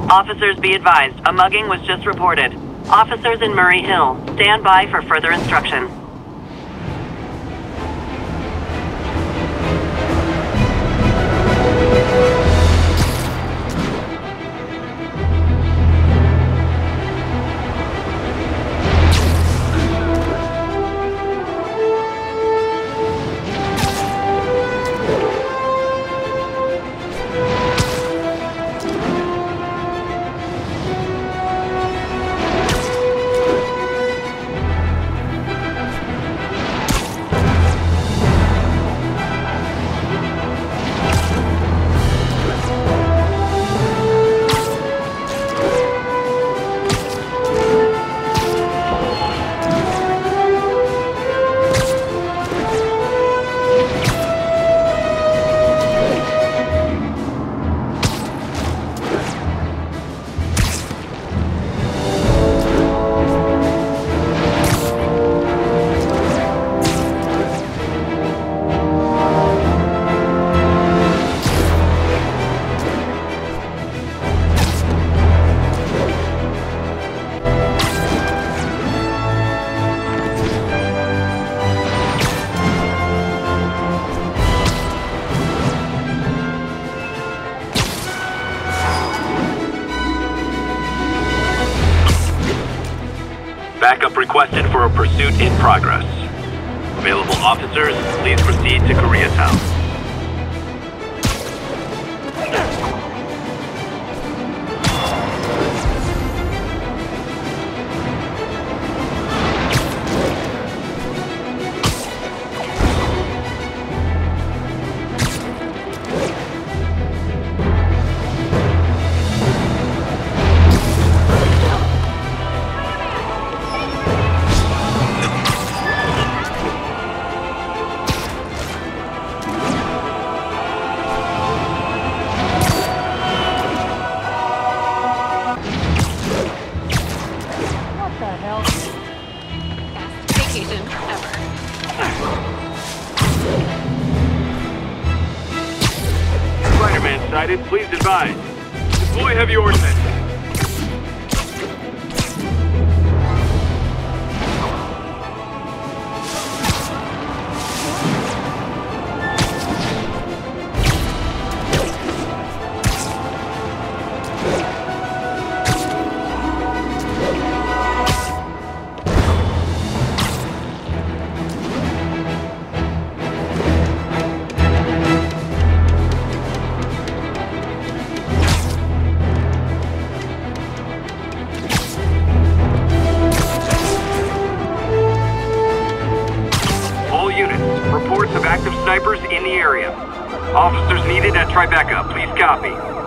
Officers be advised, a mugging was just reported. Officers in Murray Hill, stand by for further instruction. Backup requested for a pursuit in progress. Available officers, please proceed to Koreatown. Spider-Man sighted, please advise. Deploy heavy ordnance. Reports of active snipers in the area. Officers needed at Tribeca, please copy.